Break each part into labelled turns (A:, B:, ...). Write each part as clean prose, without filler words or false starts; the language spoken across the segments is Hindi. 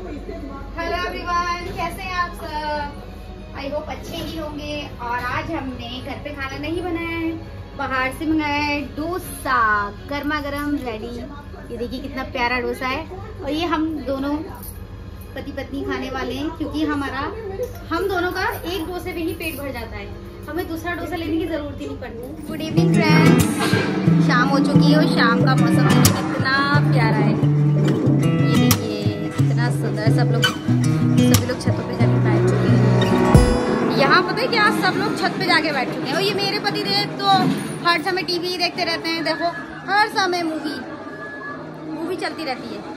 A: हेलो एवरीवन, कैसे हैं आप सब? आई होप अच्छे ही होंगे। और आज हमने घर पे खाना नहीं बनाया है, बाहर से मंगाया है डोसा, गर्मा गर्म रेडी। ये देखिए कितना प्यारा डोसा है। और ये हम दोनों पति पत्नी खाने वाले हैं, क्योंकि हम दोनों का एक डोसे में ही पेट भर जाता है, हमें दूसरा डोसा लेने की जरूरत ही नहीं पड़ती। गुड इवनिंग फ्रेंड्स, शाम हो चुकी है और शाम का मौसम कितना प्यारा है। ये देखिए कितना सुंदर। सभी लोग छतों पे जाके बैठ चुके हैं। यहाँ पता है क्या, सब लोग छत पे जाके बैठ चुके हैं। और ये मेरे पति देव तो हर समय टीवी देखते रहते हैं। देखो हर समय मूवी चलती रहती है।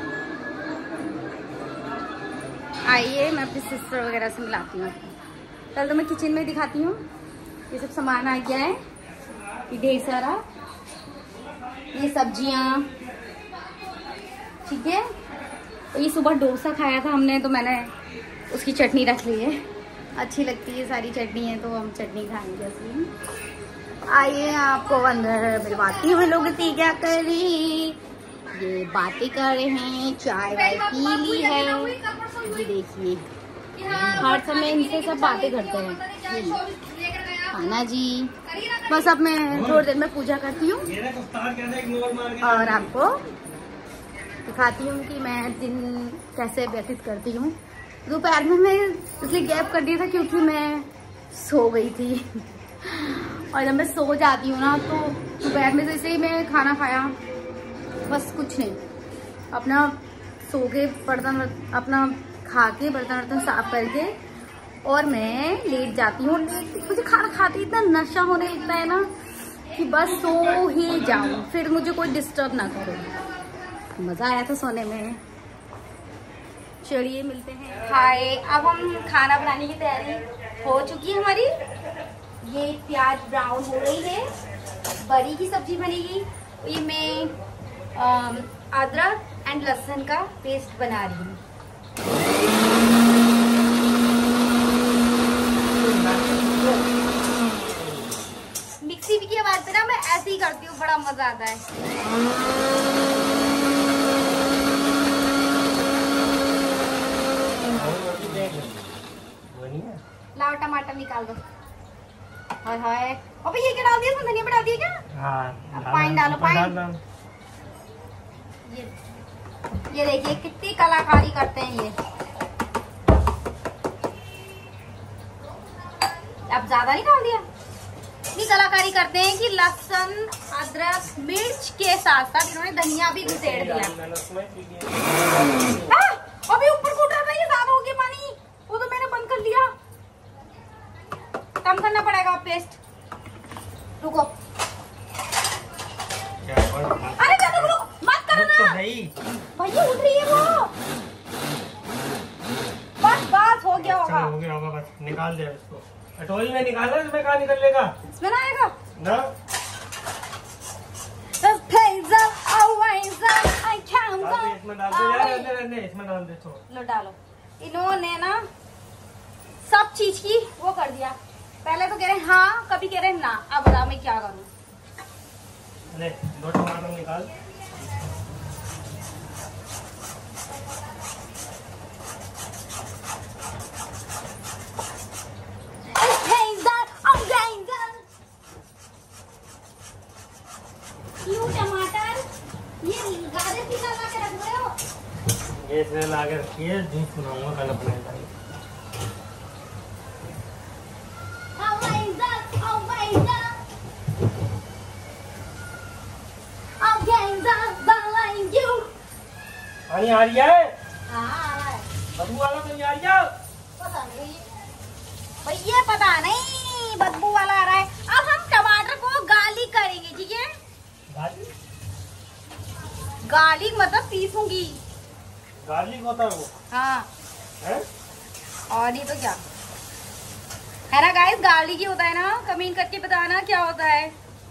A: आइए मैं अपनी सिस्टर वगैरह से मिलाती हूँ। कल तो मैं किचन में दिखाती हूँ। ये सब सामान आ गया है, ये ढेर सारा, ये सब्जियाँ, ठीक है। और ये सुबह डोसा खाया था हमने, तो मैंने उसकी चटनी रख ली है। अच्छी लगती है सारी चटनी है, तो हम चटनी खाएंगे असली। आइए आपको अंदर मिलवाती हूँ। लोग क्या कर रही, ये बातें कर रहे हैं, चाय वाय पी ली है। ये देखिए हर समय इनसे सब बातें करते हैं। खाना जी, बस अब मैं थोड़ी देर में पूजा करती हूँ और आपको दिखाती हूँ कि मैं दिन कैसे व्यतीत करती हूँ। दोपहर में मैं इसलिए गैप कर दिया था क्योंकि मैं सो गई थी। और जब मैं सो जाती हूँ ना, तो दोपहर में जैसे ही मैं खाना खाया, बस कुछ नहीं, अपना सो के बर्तन अपना खा के बर्तन साफ करके और मैं लेट जाती हूँ। मुझे खाना खाते इतना नशा होने लगता है ना कि बस सो ही जाऊँ, फिर मुझे कोई डिस्टर्ब ना करे। मजा आया था सोने में। चलिए मिलते हैं। हाय, अब हम खाना बनाने की तैयारी हो चुकी है हमारी। ये प्याज ब्राउन हो रही है, बड़ी की सब्जी बनेगी। ये मैं अदरक एंड लहसुन का पेस्ट बना रही हूँ। मिक्सी की आवाज पे ना मैं ऐसे ही करती हूँ, बड़ा मजा आता है। लाओ टमाटर निकाल दो। हाय हाय, अबे ये क्या डाल दिया? धनिया भी डाल दिया क्या? हाँ, पानी डालो, पानी। ये देखिए कितनी कलाकारी करते हैं ये। अब ज्यादा नहीं डाल दिया। इतनी कलाकारी करते हैं कि लहसुन अदरक मिर्च के साथ साथ इन्होंने धनिया भी घुसेड़ दिया। अभी ऊपर को उठा रहा है, ये ज्यादा हो गया पानी। वो तो मैंने बंद कर दिया, कम करना पड़ेगा पेस्ट। रुको, अरे रुको, मत करो ना भैया, उठ रही है वो। बस हो गया होगा,
B: बस निकाल दे इसको। कटोरी में निकालना, इसमें कहाँ निकलेगा?
A: इसमें ना आएगा
B: ना। इसमें डाल दो यार, इसमें डाल दे तो।
A: लो डालो। इन्होंने ना सब चीज की वो कर दिया। पहले तो कह रहे हाँ, कभी कह रहे ना। अब बताओ मैं क्या करूँ?
B: ले, 2 टमाटर निकाल। ये इसमें ला के रखिए, जूस बनाऊंगा कल अपने। पानी आ रही है?
A: हाँ आ रहा है।
B: बदबू वाला पानी आ रही है?
A: पता नहीं भैया, पता नहीं बदबू वाला आ रहा है। अब हम टमाटर को गार्लिक करेंगे, ठीक है? गार्लिक मतलब पीसूंगी।
B: गार्लिक होता है वो?
A: हाँ
B: है?
A: और ये तो क्या है ना गाइस, गार्लिक ही होता है ना। कमेंट करके बताना क्या होता है।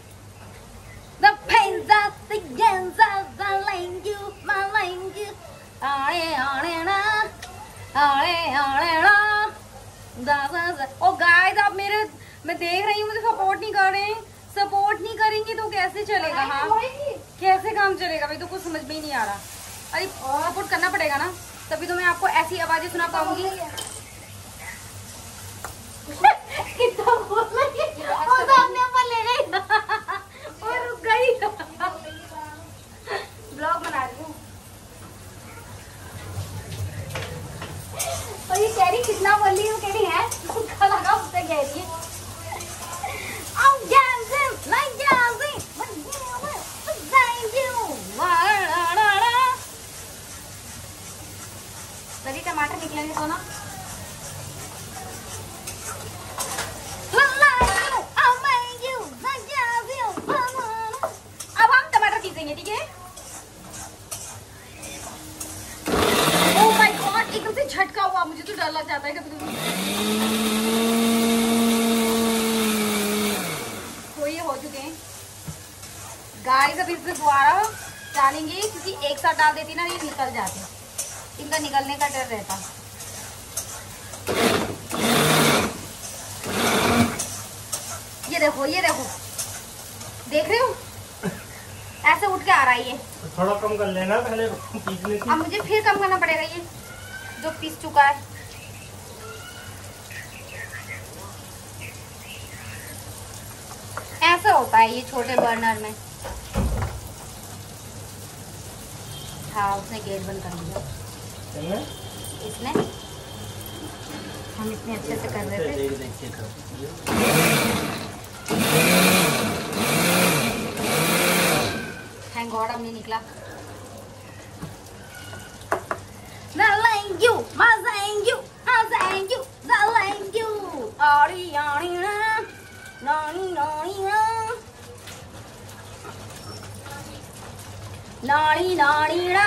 A: ओ गाइस, आप मैं देख रही हूँ मुझे सपोर्ट नहीं कर रहे हैं। सपोर्ट नहीं करेंगे तो कैसे चलेगा? हाँ कैसे काम चलेगा भाई? तो कुछ समझ में ही नहीं आ रहा। अरे सपोर्ट करना पड़ेगा ना। तभी तो मैं आपको ऐसी आवाजें सुना पाऊंगी। कितना बोल रही है और सामने ऊपर ले गई और रुक गई। ब्लॉग बना रही हूँ और ये कह रही कितना बोल रही हूँ, कह रही है उसका लगा उससे कह रही है टमाटर निकलेंगे तो ना। अब हम टमाटर पीसेंगे, ठीक है। ओह माय गॉड, एकदम से झटका हुआ, मुझे तो डर लग जाता है कभी कभी। तो ये हो चुके हैं गाइस। अब इसमें दोबारा डालेंगे क्योंकि एक साथ डाल देती ना ये निकल जाते, इनका निकलने का डर रहता। ये देखो देख रहे हो ऐसे उठ के आ रहा है ये।
B: थोड़ा कम कर लेना पहले पीसने की।
A: अब मुझे फिर कम करना पड़ेगा ये जो पीस चुका है। ऐसा होता है ये छोटे बर्नर में। हाँ उसने गेट बंद कर दिया इसने। हम इतने अच्छे से कर रहे थे। थैंक गॉड अब नहीं निकला। नानी नानी रा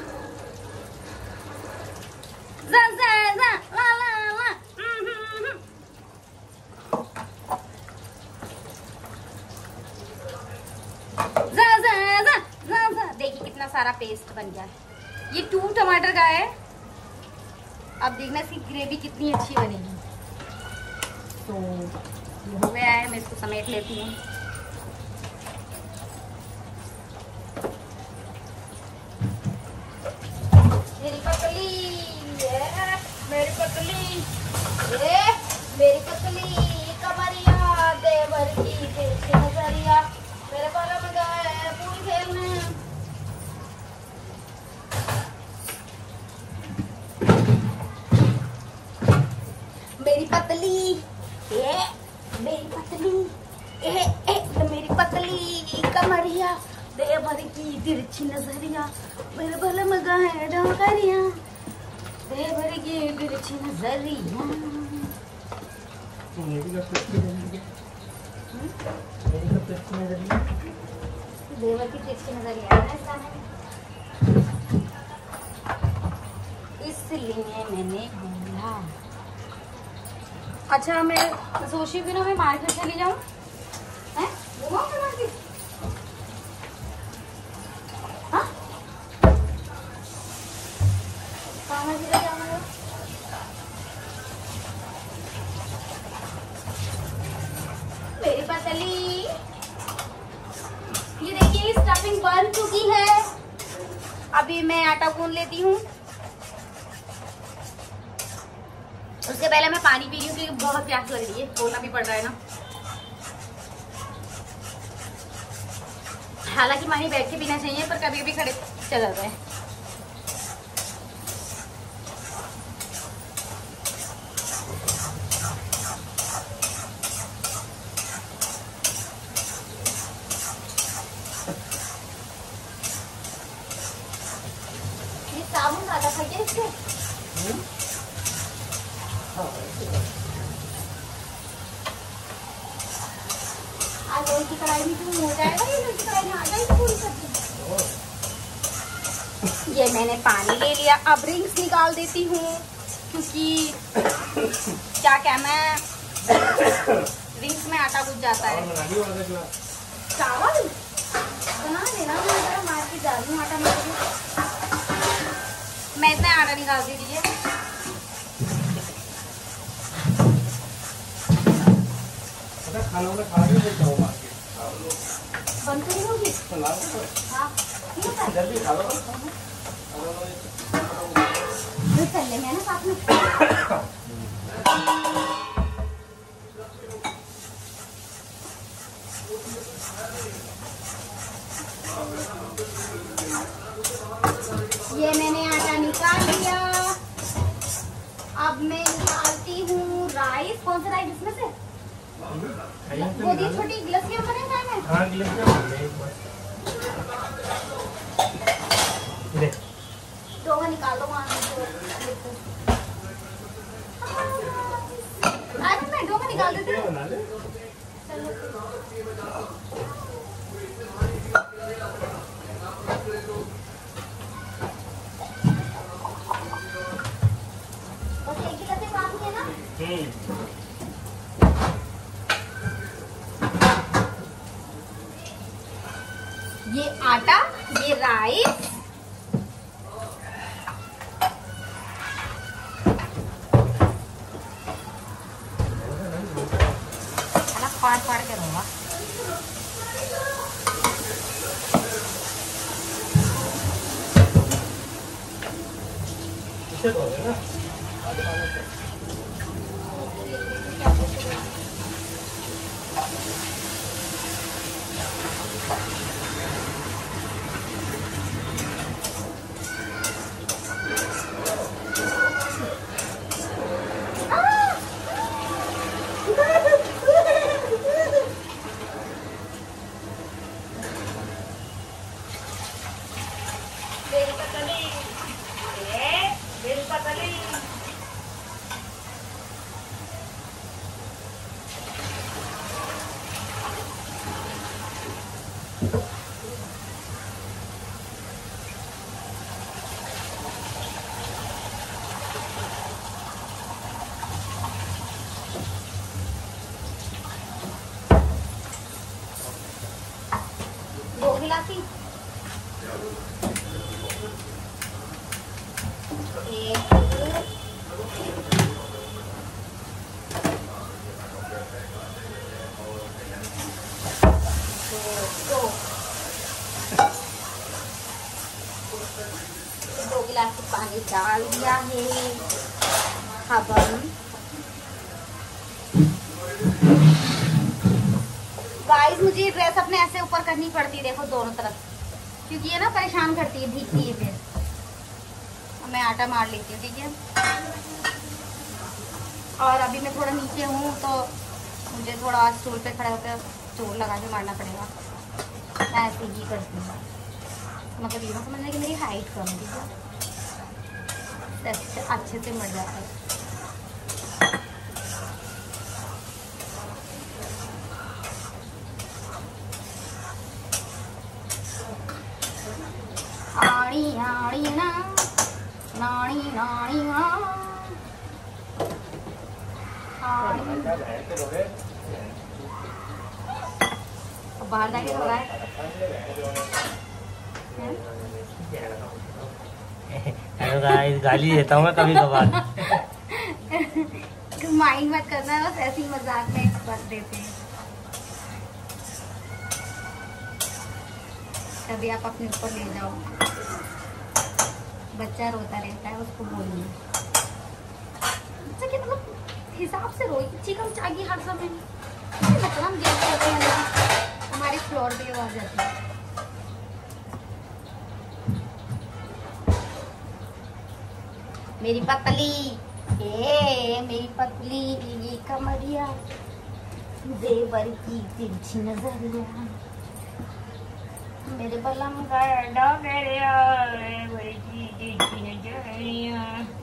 A: za za za la la la za za za za za। देखिए कितना सारा पेस्ट बन गया है। ये 2 टमाटर का है। अब देखना इसकी ग्रेवी कितनी अच्छी बनेगी। तो ये हो गया है, मैं इसको समेट लेती हूँ। मेरी पतली कमरिया देवर की देखी नजरिया मेरे बालों में गए पूरी खेलने। मेरी पतली मेरी पतली कमरिया देवर की तिरछी नजरिया मेरे बालों में गए डोकरिया देवर की तिरछी नजरिया। देवर की तिरछी नजरिया इसलिए मैंने बोला। अच्छा मैं सोच रही थी ना मैं मार्केट चली जाऊँ। मार्केट हाँ मेरी पतली। ये देखिए स्टफिंग बन चुकी है। अभी मैं आटा गूंद लेती हूँ। उसके पहले मैं पानी पी रही हूँ क्योंकि बहुत प्यास लग रही है। बोलना भी पड़ रहा है ना। हालांकि पानी बैठ के पीना चाहिए पर कभी कभी खड़े चल जाता है। साबुन ज्यादा खाइए इससे। आज लोई की कढ़ाई में क्यों हो जाएगा? ये लोई की कढ़ाई में आ जाएगी पूरी सब्जी। ये मैंने पानी ले लिया। अब रिंग्स निकाल देती हूँ क्योंकि क्या कहना है रिंग्स में आटा घुस जाता है। चावल बना देना। मैं मार्केट जा रही हूँ आटा में। मैं इतना आटा निकाल दीजिए।
B: खाना वाला खा के जाओ मार्केट।
A: बंद तो नहीं होगी?
B: हाँ
A: ठीक है
B: जल्दी खा लो।
A: लेंगे ना साथ में। ये मैंने आटा निकाल लिया। अब मैं निकालती हूँ राइस। कौन सा राइस इसमें से? वो दी छोटी गिलास के बने हैं में।
B: हाँ गिलास के बने।
A: दो निकाल दो वहाँ से। आज मैं दो निकाल देती हूँ। ये आटा, ये राइस, फाड़ फाड़ के दूंगा। दो गिलासी दो गिलास पानी डाल दिया है। अब गाइस मुझे ड्रेस अपने ऐसे ऊपर करनी पड़ती है, देखो दोनों तरफ, क्योंकि ये ना परेशान करती है, भीगती है। फिर मैं आटा मार लेती हूँ, ठीक है। और अभी मैं थोड़ा नीचे हूँ तो मुझे थोड़ा स्टूल पे खड़े होकर जोर लगा के मारना पड़ेगा। मैं ऐसे ही करती हूँ, मतलब ये समझना कि मेरी हाइट कम है, ठीक है, अच्छे से मर जाता है। आड़ी आड़ी ना नाड़ी नाड़ी ना बाहर जाके हो रहा है।
B: हेलो गाइस, गाली देता हूँ मैं कभी कभार।
A: माइंड मत करना, बस ऐसे ही मजाक में बस देते हैं। कभी आप अपने ऊपर ले जाओ, बच्चा रोता रहता है, उसको बोलिए बच्चा के मतलब हिसाब से रोई, चिकन चाहिए हर समय। मतलब हम गेट करते हैं, हमारे फ्लोर पे आ जाती है। मेरी पतली मेरी पतली ये कमरिया, देवर की तिरछी नजरिया, मेरे बलम का डगरिया, देवर की तिरछी नजरिया।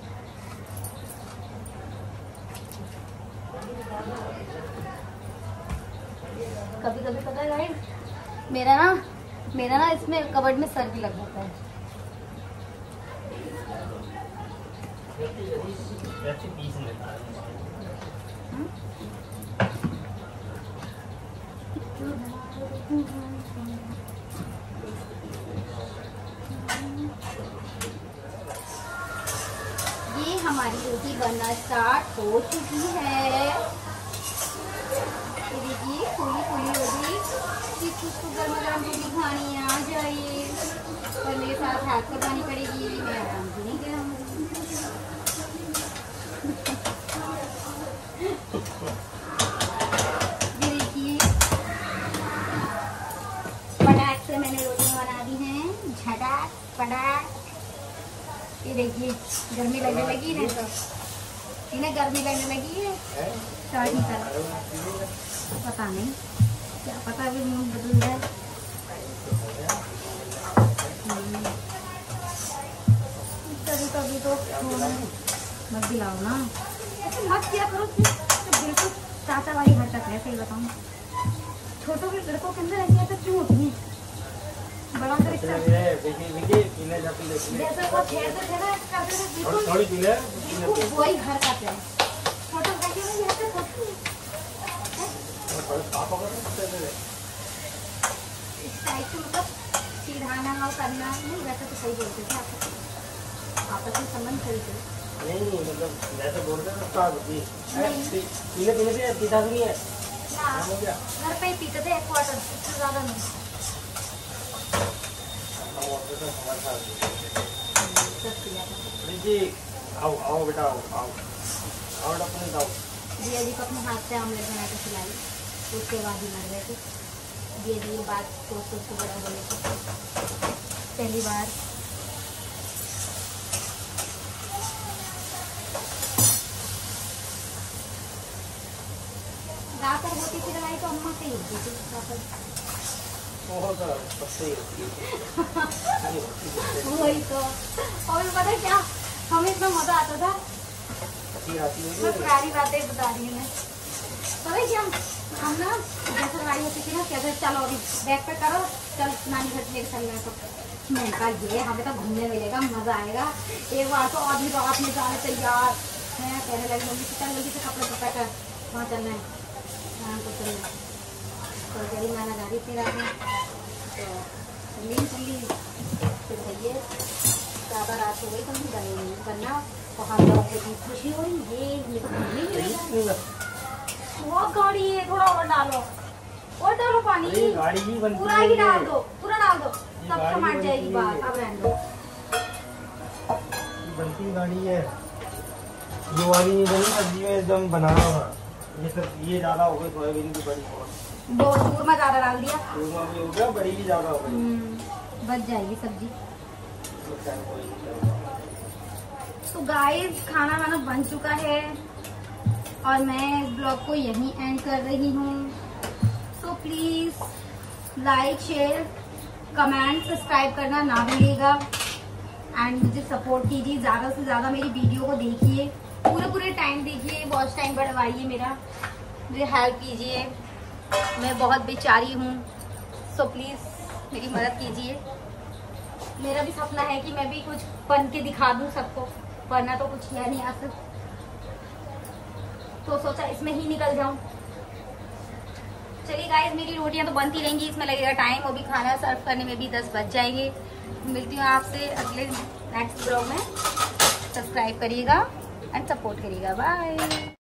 A: कभी कभी पता है गाइस, मेरा ना इसमें कबर्ड में सर भी लग जाता है। ये हमारी रोटी बनना स्टार्ट हो चुकी है। देखिए फूली फूली रोटी, जिसको गर्मा गर्म रोटी खानी है आ जाइए, पर मेरे साथ हाथ लगानी पड़ेगी, मैं आराम से नहीं करूँगी। ये गर्मी लगने लगी ना, तो इन्हें गर्मी लगने लगी है चाय निकल, पता नहीं क्या पता, अभी मूड बदल जाए। कभी कभी तो मत दिलाओ ना, ऐसे मत किया करो, तो बिल्कुल चाचा वाली हरकत है। सही बताऊँ, छोटों के लड़कों के अंदर ऐसी हरकत क्यों होती है? बड़ा कर जैसे वो खेलते थे ना, बिल्कुल वही हरकत है। छोटों का ये हरकत होती है, इस टाइप से मतलब चिढ़ाना और करना नहीं, वैसे तो सही बोलते थे आपस में संबंध सही थे।
B: नहीं मतलब जैसे बोलते हैं पीने पीता भी नहीं है,
A: घर पे ही पीते थे एक क्वार्टर, इससे ज्यादा नहीं।
B: आओ आओ बेटा आओ आओ आओ अपने जाओ।
A: जी अजी को अपने हाथ से आमलेट बना के खिलाई, तो उसके बाद ही मर गए थे। ये बात सोच सोच के बड़ा बोले थे पहली बार। दातर होती थी लड़ाई तो अम्मा से ही होती थी, वही तो। और पता क्या, हमें इतना मजा आता था, प्यारी बातें बता रही हूँ मैं। पता क्या, हम ना जैसे लड़ाई होती थी ना, कहते चलो अभी बैग पे करो, चल नानी घर लेकर चल रहे। तो मैंने कहा ये हमें तो घूमने मिलेगा, मजा आएगा। एक बार तो आधी रात में जाने तैयार है, कहने लगी मम्मी से चल जल्दी से कपड़े पकड़ कर वहाँ चलना है, वहाँ को चलना है। तो जल्दी माना जा रही थी रात में, तो चली फिर भैया ज़्यादा रात हो गई तो हम गए नहीं, वरना वहाँ लोगों की खुशी हो रही ये बहुत गाड़ी है, थोड़ा और डालो पानी,
B: गाड़ी ही बनती
A: पूरा ही डाल दो, पूरा डाल दो, सब समाट जाएगी बात। अब रहने दो,
B: बनती गाड़ी है, ये वाली नहीं बनी सब्जी में एकदम बना हुआ। ये सब ये ज्यादा हो गई, सोयाबीन की बड़ी
A: बहुत दूर में ज्यादा डाल दिया,
B: दूर में हो गया, बड़ी भी ज्यादा हो गई,
A: बच जाएगी सब्जी। तो गाइस खाना वाना बन चुका है और मैं ब्लॉग को यहीं एंड कर रही हूँ। तो please like share comment subscribe करना ना भूलिएगा एंड मुझे सपोर्ट कीजिए, ज़्यादा से ज़्यादा मेरी वीडियो को देखिए, पूरे टाइम देखिए, वॉच टाइम बढ़वाइए मेरा, मुझे हेल्प कीजिए, मैं बहुत बेचारी हूँ। सो प्लीज़ मेरी मदद कीजिए। मेरा भी सपना है कि मैं भी कुछ बन के दिखा दूँ सबको, वरना तो कुछ है नहीं आज तक, तो सोचा इसमें ही निकल जाऊं। चलिए गाइस, मेरी रोटियां तो बनती रहेंगी, इसमें लगेगा टाइम, वो भी खाना सर्व करने में भी 10 बज जाएंगे। मिलती हूँ आपसे अगले नेक्स्ट ब्लॉग में। सब्सक्राइब करिएगा एंड सपोर्ट करिएगा। बाय।